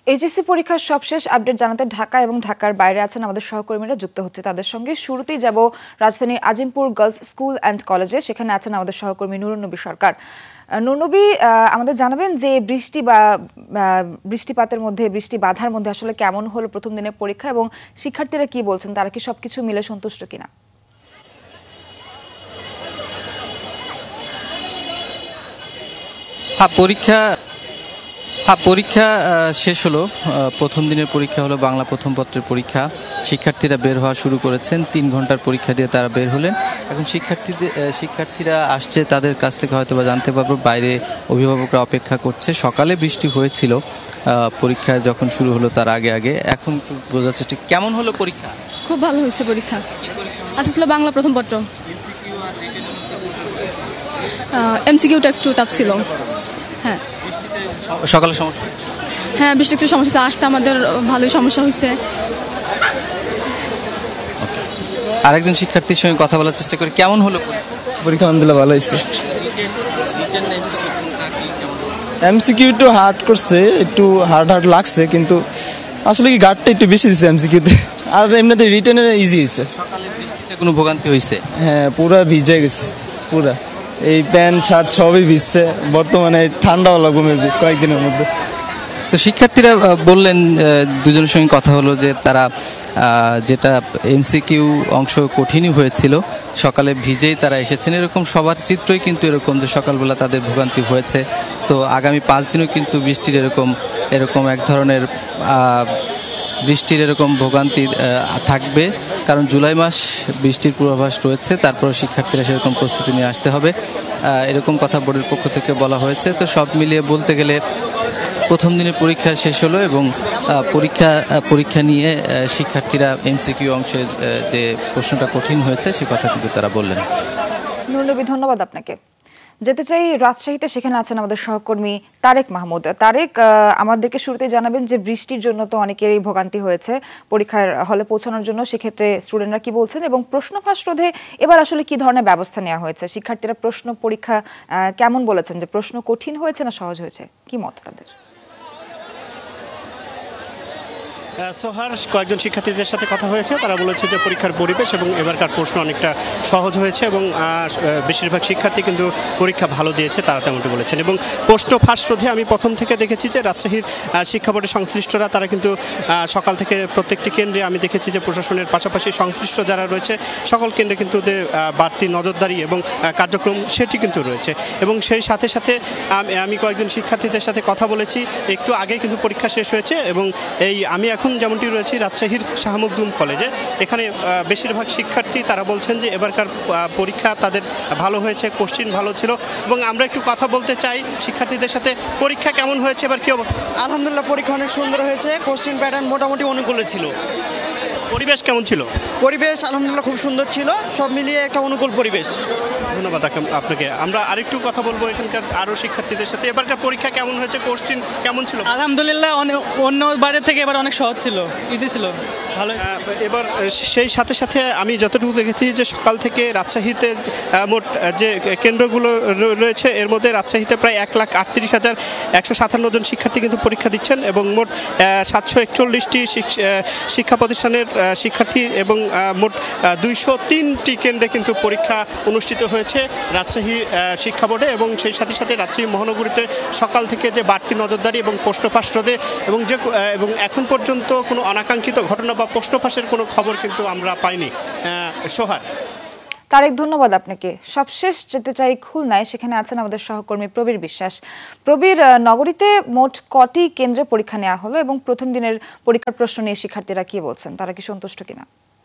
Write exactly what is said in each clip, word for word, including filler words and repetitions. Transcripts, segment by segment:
HSC পরীক্ষার সবশেষ update জানাতে ঢাকা এবং ঢাকার বাইরে আছেন আমাদের সহকর্মীরা যুক্ত হচ্ছে তাদের সঙ্গে। শুরুতেই যাব রাজধানীর আজিমপুর গার্লস স্কুল অ্যান্ড কলেজে, সেখানে আছেন আমাদের সহকর্মী নুরুন্নবী সরকার। নুরুন্নবী, আমাদের জানাবেন যে বৃষ্টি বা বৃষ্টিপাতের মধ্যে বৃষ্টি বাধার মধ্যে আসলে কেমন হলো প্রথম দিনের পরীক্ষা এবং শিক্ষার্থীরা কি বলছেন, তারা কি সবকিছু মিলে সন্তুষ্ট কিনা? হ্যাঁ, পরীক্ষা হ্যাঁ পরীক্ষা শেষ হলো। প্রথম দিনের পরীক্ষা হলো বাংলা প্রথম পত্রের পরীক্ষা। শিক্ষার্থীরা বের হওয়া শুরু করেছেন, তিন ঘন্টার পরীক্ষা দিয়ে তারা বের হলেন। এখন শিক্ষার্থীদের শিক্ষার্থীরা আসছে, তাদের কাছ থেকে হয়তো বা জানতে পারবো বাইরে অভিভাবকরা অপেক্ষা করছে। সকালে বৃষ্টি হয়েছিল পরীক্ষা যখন শুরু হলো তার আগে আগে। এখন বোঝার চেষ্টা, কেমন হলো পরীক্ষা? খুব ভালো হয়েছে পরীক্ষা। আচ্ছা, ছিল বাংলা প্রথম পত্র, এমসিকিউটা একটু টাফ ছিল। হ্যাঁ, সকালে সমস্যা হ্যাঁ বৃষ্টি একটু সমস্যা, আসতে আমাদের ভালোই সমস্যা হয়েছে। আরেকজন শিক্ষার্থীর সঙ্গে কথা বলার চেষ্টা করি, কেমন হলো পরীক্ষা? আলহামদুলিল্লাহ ভালো হয়েছে। এমসিকিউ একটু হার্ড করছে, একটু হার্ড হার্ড লাগছে, কিন্তু আসলে কি গার্ডটা একটু বেশি দিচ্ছে এমসিকিউতে, আর এমনিতে রিটেনে ইজি হয়েছে। সকালে বৃষ্টিতে কোনো ভোগান্তি হয়েছে? হ্যাঁ, পুরা ভিজে গেছে, পুরা এই প্যান্ট শার্ট সবই ভিজছে। বর্তমানে ঠান্ডাও লাগবে কয়েকদিনের মধ্যে। তো শিক্ষার্থীরা বললেন, দুজনের সঙ্গে কথা হলো যে তারা যেটা এমসিকিউ অংশ কঠিনই হয়েছিল, সকালে ভিজেই তারা এসেছেন। এরকম সবার চিত্রই কিন্তু এরকম যে সকালবেলা তাদের ভোগান্তি হয়েছে। তো আগামী পাঁচ দিনও কিন্তু বৃষ্টির এরকম এরকম এক ধরনের বৃষ্টির এরকম ভোগান্তি থাকবে, কারণ জুলাই মাস বৃষ্টির পূর্বাভাস রয়েছে। তারপর শিক্ষার্থীরা সেরকম প্রস্তুতি নিয়ে আসতে হবে, এরকম কথা বোর্ডের পক্ষ থেকে বলা হয়েছে। তো সব মিলিয়ে বলতে গেলে প্রথম দিনের পরীক্ষা শেষ হলো এবং পরীক্ষা পরীক্ষা নিয়ে শিক্ষার্থীরা এমসিকিউ অংশে যে প্রশ্নটা কঠিন হয়েছে সে কথা কিন্তু তারা বললেন। নুরুন্নবী, ধন্যবাদ আপনাকে। যেতে চাই রাজশাহীতে, সেখানে আছেন আমাদের সহকর্মী তারেক মাহমুদ। তারেক, আমাদেরকে শুরুতেই জানাবেন যে বৃষ্টির জন্য তো অনেকেরই ভোগান্তি হয়েছে পরীক্ষার হলে পৌঁছানোর জন্য, সেক্ষেত্রে স্টুডেন্টরা কি বলছেন এবং প্রশ্ন ফাঁস রোধে এবার আসলে কি ধরনের ব্যবস্থা নেওয়া হয়েছে? শিক্ষার্থীরা প্রশ্ন পরীক্ষা কেমন বলেছেন, যে প্রশ্ন কঠিন হয়েছে না সহজ হয়েছে, কি মত তাদের? সোহার, কয়েকজন শিক্ষার্থীদের সাথে কথা হয়েছে, তারা বলেছে যে পরীক্ষার পরিবেশ এবং এবারকার প্রশ্ন অনেকটা সহজ হয়েছে এবং বেশিরভাগ শিক্ষার্থী কিন্তু পরীক্ষা ভালো দিয়েছে, তারা তেমনটি বলেছেন। এবং প্রশ্ন ফাঁস রোধে আমি প্রথম থেকে দেখেছি যে রাজশাহীর শিক্ষা বোর্ডের সংশ্লিষ্টরা তারা কিন্তু সকাল থেকে প্রত্যেকটি কেন্দ্রে আমি দেখেছি যে প্রশাসনের পাশাপাশি সংশ্লিষ্ট যারা রয়েছে সকল কেন্দ্রে কিন্তু বাড়তি নজরদারি এবং কার্যক্রম সেটি কিন্তু রয়েছে। এবং সেই সাথে সাথে আমি কয়েকজন শিক্ষার্থীদের সাথে কথা বলেছি, একটু আগে কিন্তু পরীক্ষা শেষ হয়েছে এবং এই আমি এখন যেমনটি রয়েছে রাজশাহীর শাহ মখদুম কলেজে, এখানে বেশিরভাগ শিক্ষার্থী তারা বলছেন যে এবারকার পরীক্ষা তাদের ভালো হয়েছে, কোশ্চিন ভালো ছিল। এবং আমরা একটু কথা বলতে চাই শিক্ষার্থীদের সাথে, পরীক্ষা কেমন হয়েছে, এবার কি অবস্থা? আলহামদুলিল্লাহ, পরীক্ষা অনেক সুন্দর হয়েছে, কোশ্চিন প্যাটার্ন মোটামুটি অনুকূলে ছিল। পরিবেশ কেমন ছিল? পরিবেশ আলহামদুলিল্লাহ খুব সুন্দর ছিল, সব মিলিয়ে একটা অনুকূল পরিবেশ। ধন্যবাদ আপনাকে। আমরা আরেকটু কথা বলবো এখানকার আরও শিক্ষার্থীদের সাথে। এবারকার পরীক্ষা কেমন হয়েছে, কোশ্চিন কেমন ছিল? আলহামদুলিল্লাহ অন্য বারের থেকে এবার অনেক সহজ ছিল, ইজি ছিল, ভালো। এবার সেই সাথে সাথে আমি যতটুকু দেখেছি যে সকাল থেকে রাজশাহীতে মোট যে কেন্দ্রগুলো রয়েছে এর মধ্যে রাজশাহীতে প্রায় এক লাখ আটত্রিশ হাজার একশো সাতান্ন জন শিক্ষার্থী কিন্তু পরীক্ষা দিচ্ছেন এবং মোট সাতশো একচল্লিশটি শিক্ষা প্রতিষ্ঠানের শিক্ষার্থী এবং মোট দুইশো তিনটি কেন্দ্রে কিন্তু পরীক্ষা অনুষ্ঠিত হয়েছে রাজশাহী শিক্ষা বোর্ডে। এবং সেই সাথে সাথে রাজশাহী মহানগরীতে সকাল থেকে যে বাড়তি নজরদারি এবং প্রশ্ন ফাঁস রোধে এবং যে এবং এখন পর্যন্ত কোনো অনাকাঙ্ক্ষিত ঘটনা বা প্রশ্ন ফাঁসের কোনো খবর কিন্তু আমরা পাইনি। সোহার। তারেক, ধন্যবাদ আপনাকে। সবশেষ যেতে চাই খুলনায়, সেখানে আছেন আমাদের সহকর্মী প্রবীর বিশ্বাস। প্রবীর, নগরীতে মোট কটি কেন্দ্রে পরীক্ষা নেওয়া হলো এবং প্রথম দিনের পরীক্ষার প্রশ্ন নিয়ে শিক্ষার্থীরা কি বলছেন, তারা কি সন্তুষ্ট কিনা?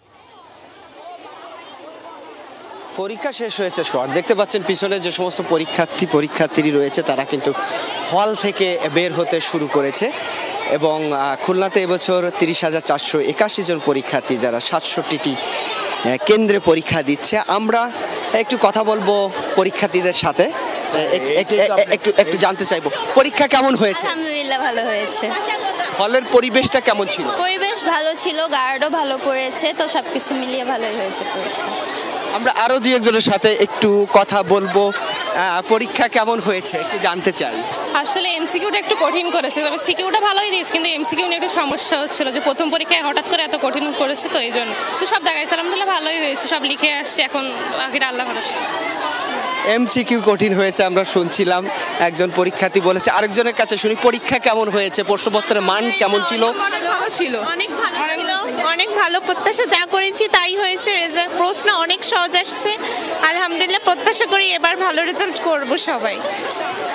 পরীক্ষা শেষ হয়েছে শহর, দেখতে পাচ্ছেন পিছনে যে সমস্ত পরীক্ষার্থী পরীক্ষার্থী রয়েছে তারা কিন্তু হল থেকে বের হতে শুরু করেছে এবং খুলনাতে এবছর তিরিশ হাজার চারশো একাশি জন পরীক্ষার্থী যারা সাতষট্টিটি কেন্দ্রে পরীক্ষা দিচ্ছে। আমরা একটু কথা বলবো পরীক্ষার্থীদের সাথে, একটু একটু জানতে চাইবো পরীক্ষা কেমন হয়েছে। আলহামদুলিল্লাহ ভালো হয়েছে। হলের পরিবেশটা কেমন ছিল? পরিবেশ ভালো ছিল, গার্ডও ভালো করেছে, তো সবকিছু মিলিয়ে ভালোই হয়েছে পরীক্ষা। আমরা আরো দুই একজনের সাথে একটু কথা বলবো। পরীক্ষা কেমন হয়েছে একটু জানতে চাই। আসলে এমসিকিউটা একটু কঠিন করেছে, তবে সিকিউটা ভালোই দিয়েছে, কিন্তু এমসিকিউ নিয়ে একটু সমস্যা হচ্ছিল যে প্রথম পরীক্ষায় হঠাৎ করে এত কঠিন করেছে, তো এই জন্য তো সব জায়গায় আলহামদুলিল্লাহ ভালোই হয়েছে, সব লিখে আসছে, এখন বাকিটা আল্লাহ ভরসা। এমসিকিউ কঠিন হয়েছে আমরা শুনছিলাম, একজন পরীক্ষার্থী বলেছে। আরেকজনের কাছে শুনি, পরীক্ষা কেমন হয়েছে, প্রশ্নপত্রের মান কেমন ছিল? ছিল অনেক ভালো ছিল, অনেক ভালো, প্রত্যাশা যা করেছি তাই হয়েছে, রেজাল্ট প্রশ্ন অনেক সহজ আসছে, আলহামদুলিল্লাহ প্রত্যাশা করি এবার ভালো রেজাল্ট করব সবাই।